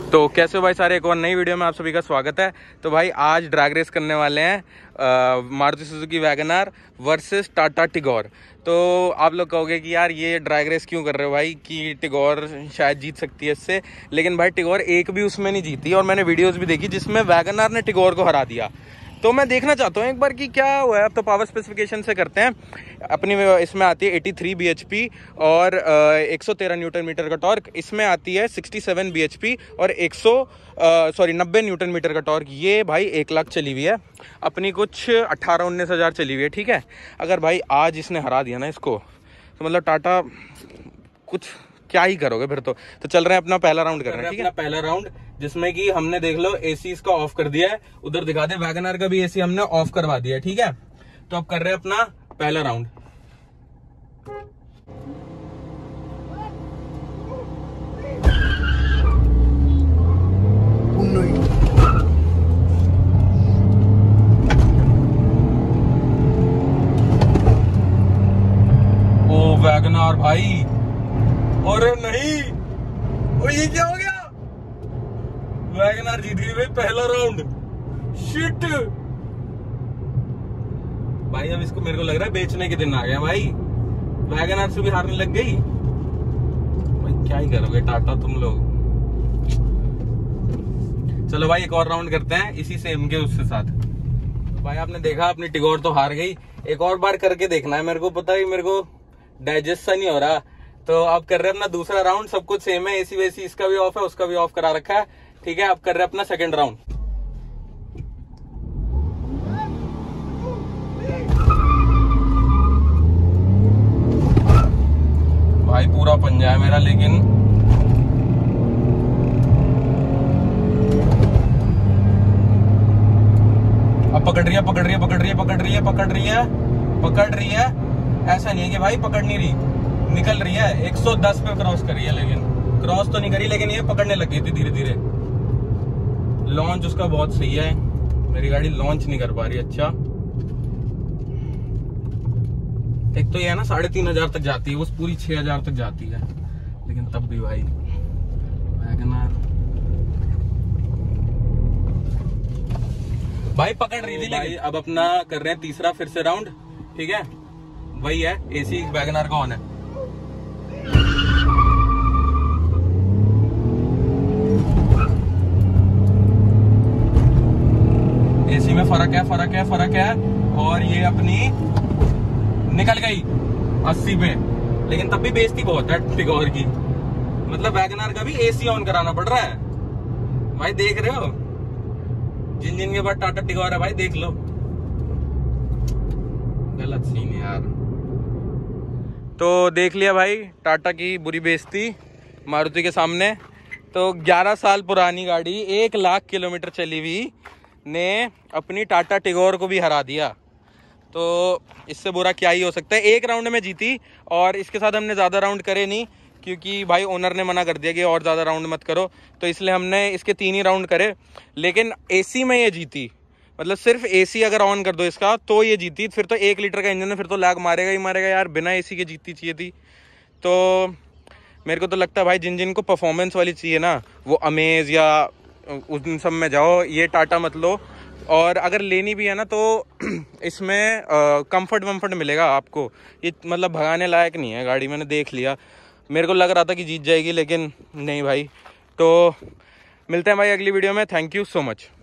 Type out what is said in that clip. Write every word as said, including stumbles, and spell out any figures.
तो कैसे हो भाई सारे, एक और नई वीडियो में आप सभी का स्वागत है। तो भाई आज ड्रैग रेस करने वाले हैं Maruti Suzuki wagon R versus Tata Tigor. तो आप लोग कहोगे कि यार ये ड्रैग रेस क्यों कर रहे हो भाई, कि टिगोर शायद जीत सकती है इससे। लेकिन भाई टिगोर एक भी उसमें नहीं जीती, और मैंने वीडियोस भी देखी जिसमें वैगन आर ने टिगोर को हरा दिया। तो मैं देखना चाहता हूँ एक बार कि क्या हुआ है। अब तो पावर स्पेसिफिकेशन से करते हैं। अपनी इसमें आती है तिरासी बी एच पी और एक सौ तेरह न्यूटन मीटर का टॉर्क। इसमें आती है सरसठ बी एच पी और एक सौ सॉरी नब्बे न्यूटन मीटर का टॉर्क। ये भाई एक लाख चली हुई है, अपनी कुछ अट्ठारह उन्नीस हज़ार चली हुई है। ठीक है, अगर भाई आज इसने हरा दिया ना इसको, तो मतलब टाटा कुछ क्या ही करोगे फिर तो। तो चल रहे हैं अपना पहला राउंड कर रहे हैं। ठीक है, पहला राउंड जिसमें कि हमने देख लो एसी इसका ऑफ कर दिया है। उधर दिखा दे वैगन आर का भी एसी हमने ऑफ करवा दिया है। ठीक है, तो अब कर रहे हैं अपना पहला राउंड। ओ वैगन आर भाई, अरे नहीं, ओ ये क्या हो गया। वैगन आर जीत गई भाई पहला राउंड। शिट भाई, अब इसको मेरे को लग रहा है बेचने के दिन आ गया भाई। वैगन आर से भी हारने लग गई भाई। क्या ही करोगे टाटा तुम लोग। चलो भाई एक और राउंड करते हैं इसी सेम के उसके साथ। तो भाई आपने देखा अपनी टिगोर तो हार गई। एक और बार करके देखना है मेरे को, पता है मेरे को डाइजेस्ट सा नहीं हो रहा। तो अब कर रहे हैं अपना दूसरा राउंड। सब कुछ सेम है, एसी वेसी इसका भी ऑफ है, उसका भी ऑफ करा रखा है। ठीक है, अब कर रहे हैं अपना सेकंड राउंड। भाई पूरा पंजा है मेरा, लेकिन अब पकड़ रही है पकड़ रही है पकड़ रही है पकड़ रही है पकड़ रही है पकड़ रही है। ऐसा नहीं है कि भाई पकड़ नहीं रही, निकल रही है। एक सौ दस पे क्रॉस करी है, लेकिन क्रॉस तो नहीं करी, लेकिन ये पकड़ने लग गई थी धीरे धीरे। लॉन्च उसका बहुत सही है, मेरी गाड़ी लॉन्च नहीं कर पा रही। अच्छा, एक तो ये है ना साढ़े तीन हजार तक जाती है, वो पूरी छह हजार तक जाती है, लेकिन तब भी भाई वैगन आर भाई पकड़ रही थी। भाई अब अपना कर रहे हैं तीसरा फिर से राउंड। ठीक है, वही है, एसी वैगन आर का ऑन है। एसी में फर्क है फर्क है फर्क है और ये अपनी निकल गई अस्सी पे, लेकिन तब भी बेइज्जती बहुत है टिगोर की। मतलब वैगन आर का भी एसी ऑन कराना पड़ रहा है भाई। देख रहे हो, जिन जिन के बाद टाटा टिगोर है भाई, देख लो। गलत सीन है यार। तो देख लिया भाई टाटा की बुरी बेइज्जती मारुति के सामने। तो ग्यारह साल पुरानी गाड़ी, एक लाख किलोमीटर चली हुई ने अपनी टाटा टिगोर को भी हरा दिया। तो इससे बुरा क्या ही हो सकता है। एक राउंड में जीती, और इसके साथ हमने ज़्यादा राउंड करे नहीं, क्योंकि भाई ओनर ने मना कर दिया कि और ज़्यादा राउंड मत करो। तो इसलिए हमने इसके तीन ही राउंड करे। लेकिन एसी में ये जीती, मतलब सिर्फ एसी अगर ऑन कर दो इसका तो ये जीती। फिर तो एक लीटर का इंजन है, फिर तो लैग मारेगा ही मारेगा यार। बिना एसी के जीतनी चाहिए थी। तो मेरे को तो लगता है भाई जिन जिन को परफॉर्मेंस वाली चाहिए ना, वो अमेज या उन सब में जाओ, ये टाटा मत लो। और अगर लेनी भी है ना, तो इसमें कंफर्ट वम्फर्ट मिलेगा आपको। ये मतलब भगाने लायक नहीं है गाड़ी, मैंने देख लिया। मेरे को लग रहा था कि जीत जाएगी, लेकिन नहीं भाई। तो मिलते हैं भाई अगली वीडियो में। Thank you so much.